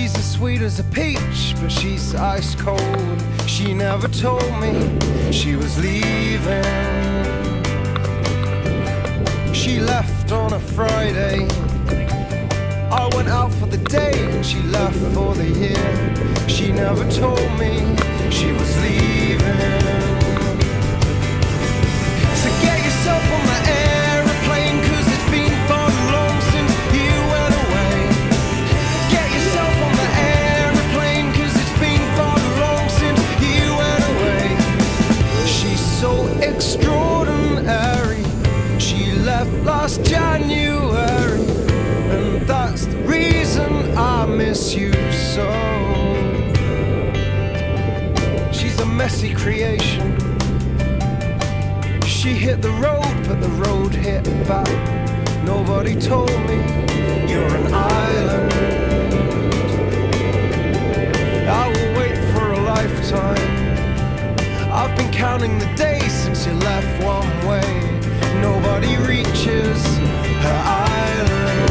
She's as sweet as a peach, but she's ice cold. She never told me she was leaving. She left on a Friday. I went out for the day and she left for the year. She never told me she was leaving. So get yourself on the aeroplane, 'cause it's been far too long since you went away. Get yourself on the aeroplane, 'cause it's been far too long since you went away. She's so extraordinary. She left last January, and that's the reason I miss you so. She's a messy creation. She hit the road, but the road hit back. Nobody told me you're an island. I will wait for a lifetime. I've been counting the days since you left one way. Nobody reaches her island.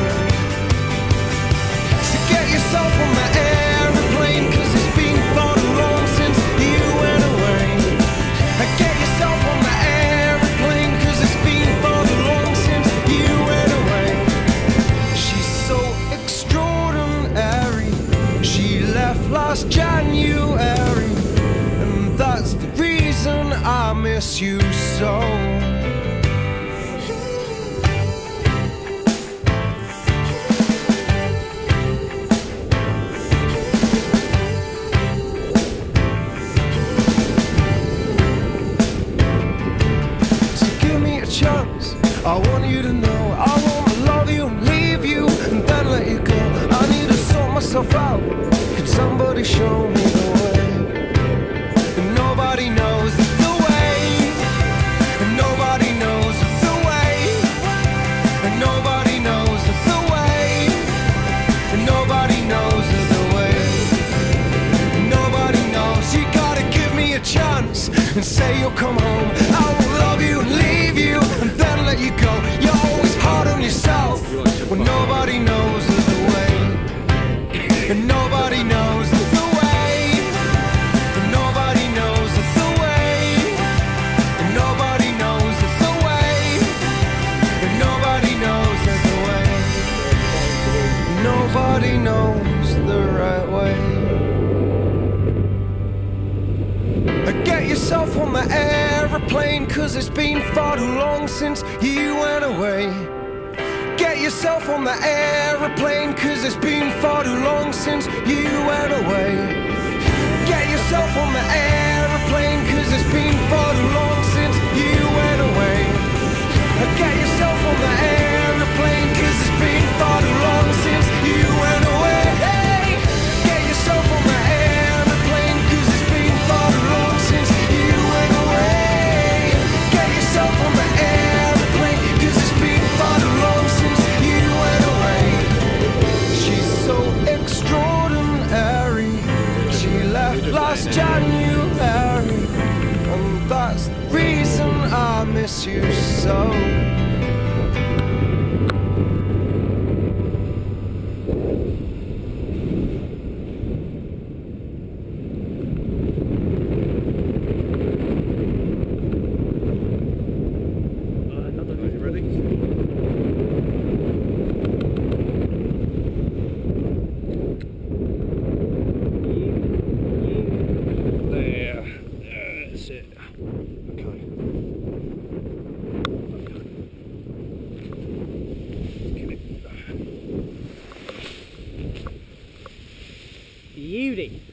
So get yourself on the aeroplane, 'cause it's been far too long since you went away. And get yourself on the aeroplane, 'cause it's been far too long since you went away. She's so extraordinary. She left last January, and that's the reason I miss you so. I want you to know I wanna love you and leave you and then let you go. I need to sort myself out. Could somebody show me the way? And nobody knows the way. And nobody knows the way. And nobody knows the way. And nobody knows the way. And nobody knows. You gotta give me a chance and say you'll come home. I will love you and leave you and then let you go. You're always hard on yourself when nobody knows the way. And nobody knows the way. And nobody knows the way. And nobody knows the way. And nobody knows the way. Nobody knows the right way. Get yourself on the aeroplane, 'cause it's been far too long since you went away. Get yourself on the aeroplane, 'cause it's been far too long since you went away. Get yourself on the aeroplane, 'cause it's been far too long since you went away. Get yourself on the aeroplane, 'cause it's been far too long since you went away. Get yourself on the aeroplane, 'cause it's been far too long since you went away. Get yourself on the aeroplane, 'cause it's been far too long since you went away. She's so extraordinary. She left last January, and that's the reason I miss you so. Beauty.